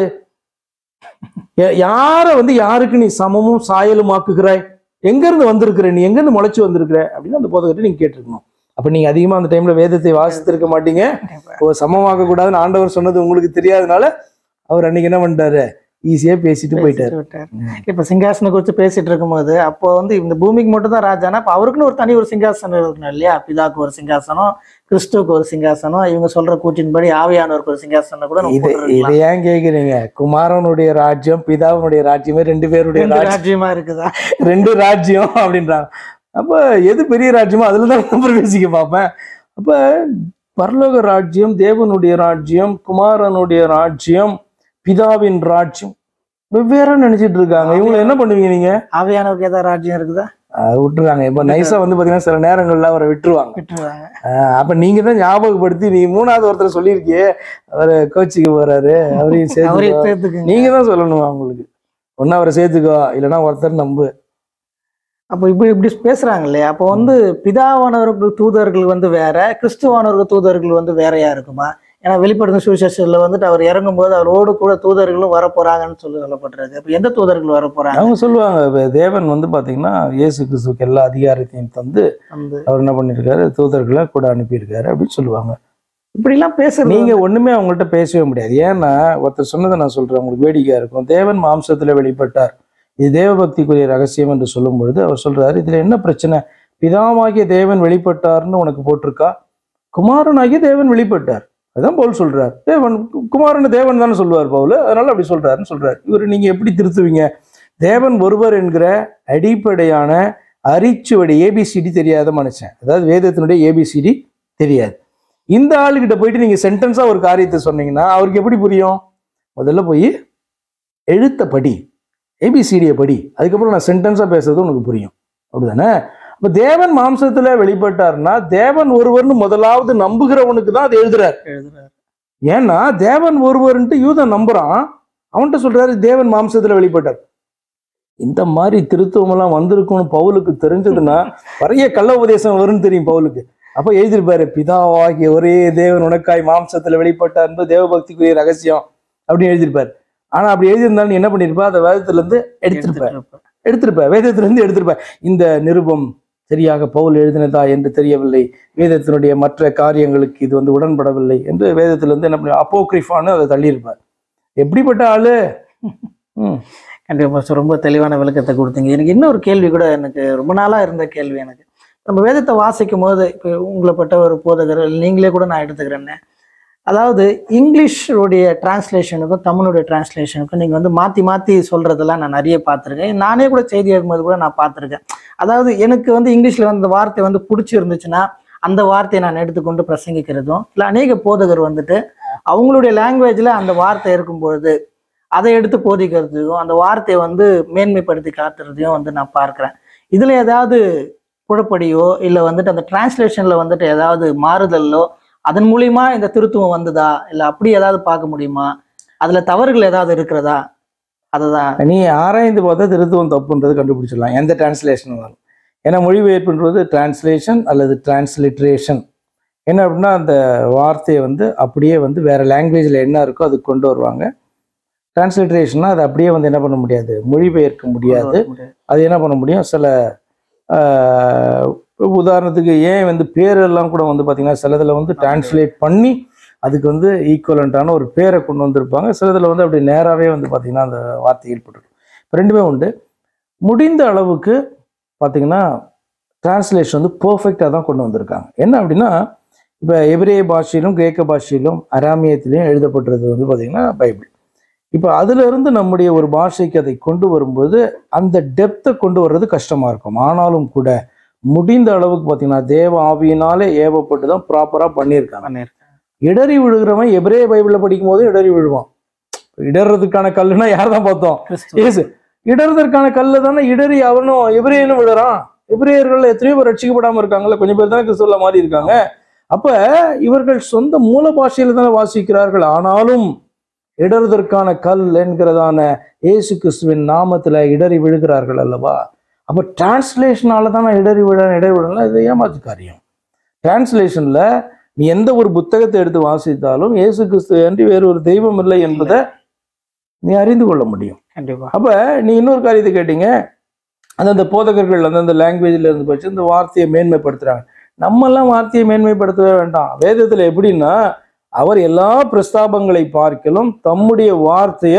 யார வந்து யாருக்கு நீ சமமும் சாயலும் ஆக்குகிறாய்? எங்க இருந்து வந்திருக்கிற நீ? எங்க இருந்து முளைச்சு வந்திருக்கிற அப்படின்னு அந்த போதகத்தை நீங்க கேட்டிருக்கணும். அப்ப நீங்க அதிகமா அந்த டைம்ல வேதத்தை வாசித்திருக்க மாட்டீங்க. சமமாக்க கூடாதுன்னு ஆண்டவர் சொன்னது உங்களுக்கு தெரியாதனால அவர் அன்னைக்கு என்ன பண்ணிட்டாரு, ஈஸியா பேசிட்டு போயிட்டாரு. இப்ப சிங்காசனம் குறித்து பேசிட்டு இருக்கும்போது, அப்போ வந்து இந்த பூமிக்கு மட்டும் தான் ராஜானா, அப்ப அவருக்குன்னு ஒரு தனி ஒரு சிங்காசனம் இருக்கணும் இல்லையா? பிதாக்கு ஒரு சிங்காசனம், கிறிஸ்துவுக்கு ஒரு சிங்காசனம், இவங்க சொல்ற கூற்றின்படி ஆவியானவருக்கு ஒரு சிங்காசனம் கூட. இதை ஏன் கேக்குறீங்க? குமாரனுடைய ராஜ்யம், பிதாவுடைய ராஜ்யமே ரெண்டு பேருடைய ராஜ்யமா இருக்குதா? ரெண்டு ராஜ்யம் அப்படின்றாங்க. அப்ப எது பெரிய ராஜ்யமோ அதுலதான் பிரவேசிக்க பார்ப்பேன். அப்ப பரலோக ராஜ்யம், தேவனுடைய ராஜ்யம், குமாரனுடைய ராஜ்யம், பிதாவின் ராஜ்யம் வெவ்வேற நினைச்சிட்டு இருக்காங்க. இவங்களை என்ன பண்ணுவீங்க நீங்க? ஆவியானவருக்கு ஏதாவது ராஜ்யம் இருக்குதா? விட்டுருவாங்க. இப்ப நைஸா வந்து பாத்தீங்கன்னா சில நேரங்கள்ல அவரை விட்டுருவாங்க. அப்ப நீங்க தான் ஞாபகப்படுத்தி, நீ மூணாவது ஒருத்தர் சொல்லியிருக்கியே அவரை கோச்சிக்க போறாரு, அவரையும் சேர்த்து நீங்க தான் சொல்லணும் அவங்களுக்கு. ஒன்னு அவரை சேர்த்துக்கோ, இல்லைன்னா ஒருத்தர் நம்பு. அப்போ இப்படி பேசுறாங்க இல்லையா? அப்போ வந்து பிதாவானவருக்கு தூதர்கள் வந்து வேற, கிறிஸ்துவானவருக்கு தூதர்கள் வந்து வேறையா இருக்குமா? ஏன்னா வெளிப்படுத்த சுவிசேஷத்துல வந்துட்டு அவர் இறங்கும் போது அவரோடு கூட தூதர்களும் வரப்போறாங்கன்னு சொல்லப்பட்டிருக்கு. அப்ப எந்த தூதர்கள் வரப்போறாங்க? அவங்க சொல்லுவாங்க, தேவன் வந்து பாத்தீங்கன்னா இயேசு கிறிஸ்துவுக்கு எல்லா அதிகாரத்தையும் தந்து அவர் என்ன பண்ணிருக்காரு, தூதர்களை கூட அனுப்பியிருக்காரு அப்படின்னு சொல்லுவாங்க. இப்படி எல்லாம் பேச நீங்க ஒண்ணுமே அவங்கள்ட்ட பேசவே முடியாது. ஏன்னா ஒருத்தர் சொன்னதை நான் சொல்றேன், உங்களுக்கு வேடிக்கையா இருக்கும். தேவன் மாம்சத்துல வெளிப்பட்டார், இது தேவபக்திக்குரிய ரகசியம் என்று சொல்லும் பொழுது அவர் சொல்றாரு, இதுல என்ன பிரச்சனை? பிதாவாகிய தேவன் வெளிப்பட்டார்னு உனக்கு போட்டிருக்கா? குமாரனாகிய தேவன் வெளிப்பட்டார், அதான் பவுல் சொல்றார். தேவன் குமாரன் தேவன் தானே சொல்லுவார் பவுல், அதனால அப்படி சொல்றாருன்னு சொல்றாரு. இவர் நீங்க எப்படி திருத்துவீங்க? தேவன் ஒருவர் என்கிற அடிப்படையான அரிச்சுவடி ஏபிசிடி தெரியாத மனுஷன், அதாவது வேதத்தினுடைய ஏபிசிடி தெரியாது. இந்த ஆளுகிட்ட போயிட்டு நீங்க சென்டென்ஸா ஒரு காரியத்தை சொன்னீங்கன்னா அவருக்கு எப்படி புரியும்? முதல்ல போய் எழுத்த படி, ஏபிசிடியை படி, அதுக்கப்புறம் நான் சென்டென்ஸா பேசுறது உனக்கு புரியும். அப்படிதானே? அப்ப தேவன் மாம்சத்துல வெளிப்பட்டார்னா தேவன் ஒருவர்னு முதலாவது நம்புகிறவனுக்கு தான் அது எழுதுறாரு. ஏன்னா தேவன் ஒருவர்ன்ட்டு யூதன் நம்புறான், அவன்கிட்ட சொல்றாரு தேவன் மாம்சத்துல வெளிப்பட்டார். இந்த மாதிரி திருத்துவம் எல்லாம் வந்திருக்கும்னு பவுலுக்கு தெரிஞ்சதுன்னா நிறைய கள்ள உபதேசம் வரும்னு தெரியும் பவுலுக்கு. அப்ப எழுதிருப்பாரு, பிதாவாகிய ஒரே தேவன் உனக்காய் மாம்சத்துல வெளிப்பட்டார் என்பது தேவபக்திக்குரிய ரகசியம் அப்படின்னு எழுதியிருப்பாரு. ஆனா அப்படி எழுதியிருந்தாலும் நீ என்ன பண்ணிருப்பா, அந்த வேதத்துல இருந்து எடுத்திருப்ப வேதத்துல இருந்து எடுத்திருப்ப. இந்த நிருபம் சரியாக பவுல் எழுதினதா என்று தெரியவில்லை, வேதத்தினுடைய மற்ற காரியங்களுக்கு இது வந்து உடன்படவில்லை என்று வேதத்துல இருந்து என்ன பண்ணி அப்போக்ரிஃபான்னு அதை தள்ளியிருப்பார். எப்படிப்பட்ட ஆளு! கண்டிப்பா ரொம்ப தெளிவான விளக்கத்தை கொடுத்தீங்க. எனக்கு இன்னொரு கேள்வி கூட, எனக்கு ரொம்ப நாளா இருந்த கேள்வி. எனக்கு நம்ம வேதத்தை வாசிக்கும் போது, இப்போ உங்களைப்பட்ட ஒரு போதகர் நீங்களே கூட நான் எடுத்துக்கிறேன்னே, அதாவது இங்கிலீஷுடைய டிரான்ஸ்லேஷனுக்கும் தமிழுடைய டிரான்ஸ்லேஷனுக்கும் நீங்கள் வந்து மாற்றி மாற்றி சொல்கிறதெல்லாம் நான் நிறைய பார்த்துருக்கேன். நானே கூட செய்தி எழுதும்போது கூட நான் பார்த்துருக்கேன். அதாவது எனக்கு வந்து இங்கிலீஷில் வந்து வார்த்தை வந்து பிடிச்சி இருந்துச்சுன்னா அந்த வார்த்தையை நான் எடுத்துக்கொண்டு பிரசங்கிக்கிறதும், இல்லை அநேக போதகர் வந்துட்டு அவங்களுடைய லாங்குவேஜில் அந்த வார்த்தை இருக்கும்பொழுது அதை எடுத்து போதிக்கிறதையும் அந்த வார்த்தையை வந்து மேன்மைப்படுத்தி காட்டுறதையும் வந்து நான் பார்க்குறேன். இதில் ஏதாவது குழப்படியோ இல்லை வந்துட்டு அந்த டிரான்ஸ்லேஷனில் வந்துட்டு ஏதாவது மாறுதலோ அதன் மூலியமா இந்த திருத்துவம் வந்ததா, இல்லை அப்படி ஏதாவது பார்க்க முடியுமா? அதுல தவறுகள் ஏதாவது இருக்கிறதா? அதுதான் நீ ஆராய்ந்து பார்த்தா திருத்துவம் தப்புன்றது கண்டுபிடிச்சிடலாம், எந்த டிரான்ஸ்லேஷன் வரும். ஏன்னா மொழிபெயர்ப்புன்றது டிரான்ஸ்லேஷன் அல்லது டிரான்ஸ்லிட்ரேஷன். என்ன அப்படின்னா அந்த வார்த்தையை வந்து அப்படியே வந்து வேற லாங்குவேஜில் என்ன இருக்கோ அதுக்கு கொண்டு வருவாங்க. டிரான்ஸ்லிட்ரேஷன்னா அது அப்படியே வந்து என்ன பண்ண முடியாது, மொழிபெயர்க்க முடியாது. அது என்ன பண்ண முடியும், சில உதாரணத்துக்கு ஏன் வந்து பேரெல்லாம் கூட வந்து பார்த்தீங்கன்னா சிலதில் வந்து டிரான்ஸ்லேட் பண்ணி அதுக்கு வந்து ஈக்குவலண்டான ஒரு பேரை கொண்டு வந்திருப்பாங்க. சிலதில் வந்து அப்படி நேராகவே வந்து பார்த்தீங்கன்னா அந்த வார்த்தை ஏற்பட்டுருக்கும். ரெண்டுமே உண்டு. முடிந்த அளவுக்கு பார்த்தீங்கன்னா டிரான்ஸ்லேஷன் வந்து பர்ஃபெக்டாக தான் கொண்டு வந்திருக்காங்க. என்ன அப்படின்னா இப்போ எபிரேய பாஷையிலும் கிரேக்க பாஷையிலும் அராமியத்திலையும் எழுதப்பட்டது வந்து பார்த்தீங்கன்னா பைபிள். இப்போ அதுல இருந்து நம்முடைய ஒரு பாஷைக்கு அதை கொண்டு வரும்போது அந்த டெப்த்தை கொண்டு வர்றது கஷ்டமா இருக்கும். ஆனாலும் கூட முடிந்த அளவுக்கு பார்த்தீங்கன்னா தேவ ஆவியினாலே ஏவப்பட்டு தான் ப்ராப்பரா பண்ணியிருக்காங்க. இடறி விழுகிறவன் எபிரேய பைபிள்ல படிக்கும் போது இடறி விழுவான். இடறதுக்கான கல்லுன்னா யார் தான் பார்த்தோம்? ஏசு. இடறதற்கான கல்லு தானே இடறி அவனும் எபிரேயனும் விழுறான். எபிரேயர்கள் எத்தனையோ பேர் ரட்சிக்கப்படாம இருக்காங்கல்ல, கொஞ்சம் பேர் தானே கிறிஸ்துவ மாறி இருக்காங்க. அப்ப இவர்கள் சொந்த மூல பாஷையில தானே வாசிக்கிறார்கள். ஆனாலும் இடறுதற்கான கல் என்கிறதான இயேசு கிறிஸ்துவின் நாமத்துல இடறி விழுகிறார்கள் அல்லவா? அப்ப டிரான்ஸ்லேஷனால தானே இடறி விழலாம். இது ஏமாத்து காரியம். டிரான்ஸ்லேஷன்ல நீ எந்த ஒரு புத்தகத்தை எடுத்து வாசித்தாலும் இயேசு கிறிஸ்து அன்றி வேறு ஒரு தெய்வம் இல்லை என்பதை நீ அறிந்து கொள்ள முடியும். கண்டிப்பா. அப்ப நீ இன்னொரு காரியத்தை கேட்டீங்க, அந்தந்த போதகர்கள் அந்தந்த லாங்குவேஜ்ல இருந்து படிச்சு இந்த வார்த்தையை மேன்மைப்படுத்துறாங்க. நம்மெல்லாம் வார்த்தையை மேன்மைப்படுத்தவே வேண்டாம். வேதத்துல எப்படின்னா அவர் எல்லா பிரஸ்தாபங்களை பார்க்கலும் தம்முடைய வார்த்தையை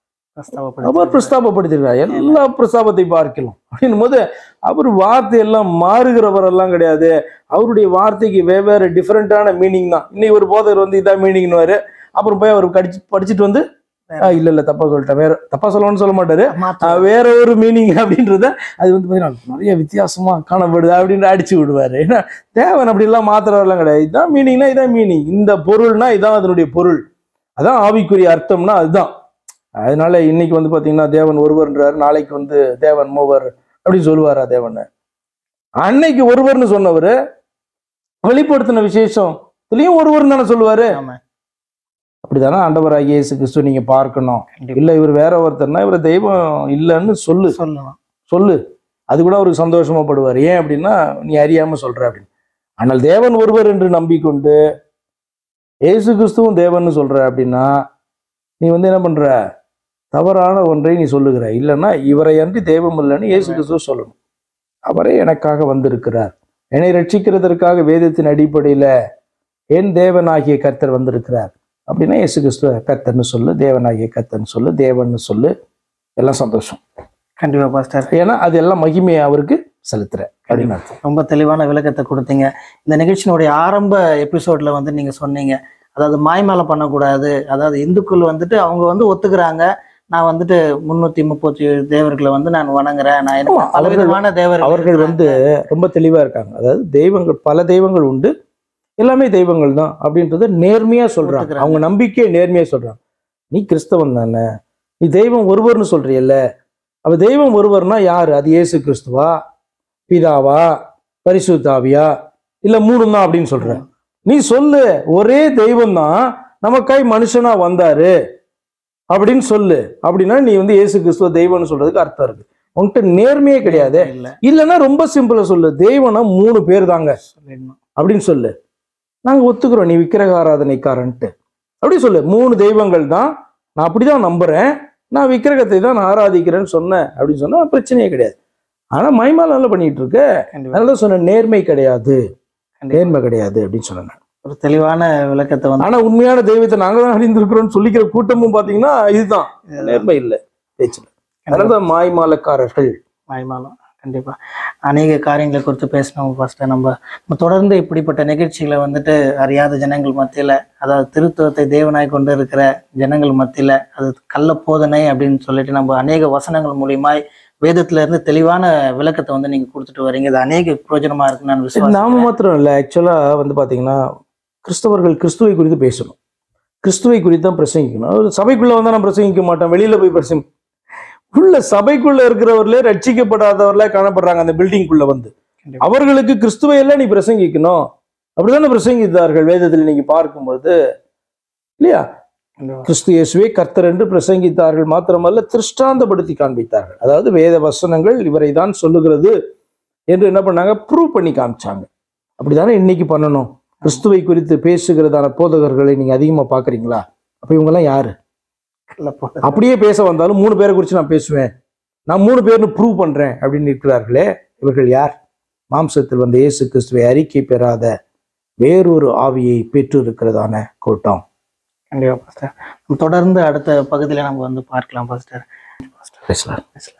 அவர் பிரஸ்தாபப்படுத்திருக்கார். எல்லா பிரஸ்தாபத்தை பார்க்கலாம் அப்படின்னும் போது அவர் வார்த்தை எல்லாம் மாறுகிறவர் எல்லாம் கிடையாது. அவருடைய வார்த்தைக்கு வெவ்வேறு டிஃப்ரெண்டான மீனிங் தான். இன்னைக்கு ஒரு போதகர் வந்து இதான் மீனிங்னுவாரு, அப்புறம் போய் அவர் படிச்சுட்டு வந்து இல்ல தப்பா சொல்லிட்டேன், வேற தப்பா சொல்லணும்னு சொல்ல மாட்டாரு, வேற ஒரு மீனிங் அப்படின்றத அது வந்து பாத்தீங்கன்னா நிறைய வித்தியாசமா காணப்படுது அப்படின்னு அடிச்சு விடுவாரு. ஏன்னா தேவன் அப்படி எல்லாம் மாத்திரவெல்லாம் கிடையாது. இதுதான் மீனிங்னா இதான் மீனிங், இந்த பொருள்னா இதான் அதனுடைய பொருள், அதான் ஆவிக்குரிய அர்த்தம்னா அதுதான். அதனால இன்னைக்கு வந்து பாத்தீங்கன்னா தேவன் ஒருவர்ன்றாரு, நாளைக்கு வந்து தேவன் மூவர் அப்படின்னு சொல்லுவாரா தேவன்? அன்னைக்கு ஒருவர்னு சொன்னவரு வெளிப்படுத்தின விசேஷம் இதுலயும் ஒருவர் தானே சொல்லுவாரு. அப்படித்தானே ஆண்டவராகிய இயேசு கிறிஸ்து நீங்க பார்க்கணும். இல்ல இவர் வேற ஒருத்தர்னா இவர் தெய்வம் இல்லைன்னு சொல்லு, அது கூட அவருக்கு சந்தோஷமா படுவார். ஏன் அப்படின்னா நீ அறியாம சொல்ற அப்படின்னு. ஆனால் தேவன் ஒருவர் என்று நம்பிக்கொண்டு இயேசு கிறிஸ்துவும் தேவன்னு சொல்ற அப்படின்னா நீ வந்து என்ன பண்ற? தவறான ஒன்றை நீ சொல்லுகிற. இல்லைன்னா இவரை அன்றி தெய்வம் இல்லைன்னு இயேசு கிறிஸ்துவ சொல்லணும். அவரே எனக்காக வந்திருக்கிறார், என்னை ரட்சிக்கிறதற்காக வேதத்தின் அடிப்படையில என் தேவனாகிய கர்த்தர் வந்திருக்கிறார் அப்படின்னா இயேசு கிறிஸ்துவ கர்த்தர்னு சொல்லு, தேவனாகிய கர்த்தர்னு சொல்லு, தேவன்னு சொல்லு, எல்லாம் சந்தோஷம். கண்டிப்பா பாஸ்டர். ஏன்னா அது எல்லாம் மகிமையை அவருக்கு செலுத்துற அப்படின்னு அர்த்தம். ரொம்ப தெளிவான விளக்கத்தை கொடுத்தீங்க. இந்த நிகழ்ச்சியினுடைய ஆரம்ப எபிசோட்ல வந்து நீங்க சொன்னீங்க, அதாவது மாய்மாலை பண்ணக்கூடாது. அதாவது இந்துக்கள் வந்துட்டு அவங்க வந்து ஒத்துக்கிறாங்க, நான் வந்துட்டு 337 தேவர்களை வந்து நான் வணங்குறேன், நான் எனக்கு பலவிதமான தேவர்கள் அவர்கள் வந்து ரொம்ப தெளிவா இருக்காங்க. அதாவது தெய்வங்கள் பல தெய்வங்கள் உண்டு, எல்லாமே தெய்வங்கள் தான் அப்படின்றத நேர்மையா சொல்றாங்க. அவங்க நம்பிக்கையை நேர்மையா சொல்றாங்க. நீ கிறிஸ்தவன் தானே, நீ தெய்வம் ஒருவர்னு சொல்றியல்ல, அப்ப தெய்வம் ஒருவர்னா யாரு? அது இயேசு கிறிஸ்துவா, பிதாவா, பரிசுத்தாவியா, இல்ல மூணு தான் அப்படின்னு சொல்ற. நீ சொல்லு, ஒரே தெய்வம் தான் நமக்காய் மனுஷனா வந்தாரு அப்படின்னு சொல்லு. அப்படின்னா நீ வந்து இயேசு கிறிஸ்துவ தெய்வம்னு சொல்றதுக்கு அர்த்தம் இருக்கு. உன்கிட்ட நேர்மையே கிடையாது. இல்லைன்னா ரொம்ப சிம்பிளா சொல்லு, தெய்வம்னா 3 பேர் தாங்க அப்படின்னு சொல்லு. நாங்க ஒத்துக்கிறோம் நீ விக்கிரக ஆராதனைக்காரன்ட்டு அப்படி சொல்லு. 3 தெய்வங்கள் தான், நான் அப்படிதான் நம்புறேன், நான் விக்கிரகத்தை தான் நான் ஆராதிக்கிறேன்னு சொன்னேன் அப்படின்னு சொன்னா பிரச்சனையே கிடையாது. ஆனா மைமால பண்ணிட்டு இருக்க, அதனால சொன்ன நேர்மை கிடையாது, நேர்மை கிடையாது அப்படின்னு சொன்னேன். ஒரு தெளிவான விளக்கத்தை வந்து. ஆனா உண்மையான தெய்வத்தை நாங்க தான் அறிந்திருக்கிறோம்னு சொல்லிக்கிற கூட்டமும் பாத்தீங்கன்னா இதுதான் நேர்மை இல்லை பேச்சுல. அதனாலதான் மாய்மாலக்காரர்கள். மாய்மாலம். கண்டிப்பா அநேக காரியங்களை குறித்து பேசினோம் ஃபர்ஸ்ட். நம்ம தொடர்ந்து இப்படிப்பட்ட நிகழ்ச்சிகளை வந்துட்டு அறியாத ஜனங்கள் மத்தியில, அதாவது திருத்துவத்தை தேவனாய் கொண்டு இருக்கிற ஜனங்கள் மத்தியில அது கள்ள போதனை அப்படின்னு சொல்லிட்டு நம்ம அநேக வசனங்கள் மூலியமாய் வேதத்துல இருந்து தெளிவான விளக்கத்தை வந்து நீங்க கொடுத்துட்டு வரீங்க. இது அநேக பிரயோஜனமா இருக்குன்னு நான் விசுவாசிக்கிறேன். நாம மாத்திரம் இல்லை, ஆக்சுவலா வந்து பாத்தீங்கன்னா கிறிஸ்தவர்கள் கிறிஸ்துவை குறித்து பேசணும், கிறிஸ்துவை குறித்து தான் பிரசங்கிக்கணும். சபைக்குள்ள வந்து நான் பிரசங்கிக்க மாட்டேன், வெளியில போய் பிரசங்க. உள்ள சபைக்குள்ள இருக்கிறவர்களே ரட்சிக்கப்படாதவர்களே காணப்படுறாங்க அந்த பில்டிங்குள்ள வந்து. அவர்களுக்கு கிறிஸ்துவை எல்லாம் நீ பிரசங்கிக்கணும், அப்படித்தானே பிரசங்கித்தார்கள் வேதத்தில் நீங்க பார்க்கும்போது இல்லையா? கிறிஸ்து இயேசுவே கர்த்தர் என்று பிரசங்கித்தார்கள். மாத்திரமல்ல திருஷ்டாந்தப்படுத்தி காண்பித்தார்கள். அதாவது வேத வசனங்கள் இவரை தான் சொல்லுகிறது என்று என்ன பண்ணாங்க? ப்ரூவ் பண்ணி காமிச்சாங்க. அப்படித்தானே இன்னைக்கு பண்ணணும். கிறிஸ்துவை குறித்து பேசுகிறதான போதகர்களை நீங்க அதிகமா பாக்குறீங்களா? அப்ப இவங்க எல்லாம் யாரு? அப்படியே பேச வந்தாலும் 3 பேரை குறித்து நான் பேசுவேன், நான் 3 பேர்னு ப்ரூவ் பண்றேன் அப்படின்னு இருக்கிறார்களே, இவர்கள் யார்? மாம்சத்தில் வந்த இயேசு கிறிஸ்துவை அறிக்கை பெறாத வேறொரு ஆவியை பெற்று இருக்கிறதான கூட்டம். கண்டிப்பா பாஸ்டர். தொடர்ந்து அடுத்த பகுதியில நம்ம வந்து பார்க்கலாம் பாஸ்டர்.